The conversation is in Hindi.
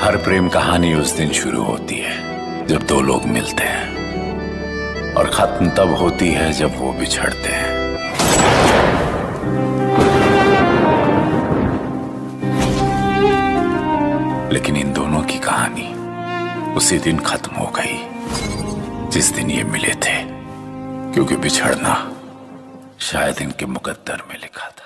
हर प्रेम कहानी उस दिन शुरू होती है जब दो लोग मिलते हैं, और खत्म तब होती है जब वो बिछड़ते हैं। लेकिन इन दोनों की कहानी उसी दिन खत्म हो गई जिस दिन ये मिले थे, क्योंकि बिछड़ना शायद इनके मुकद्दर में लिखा था।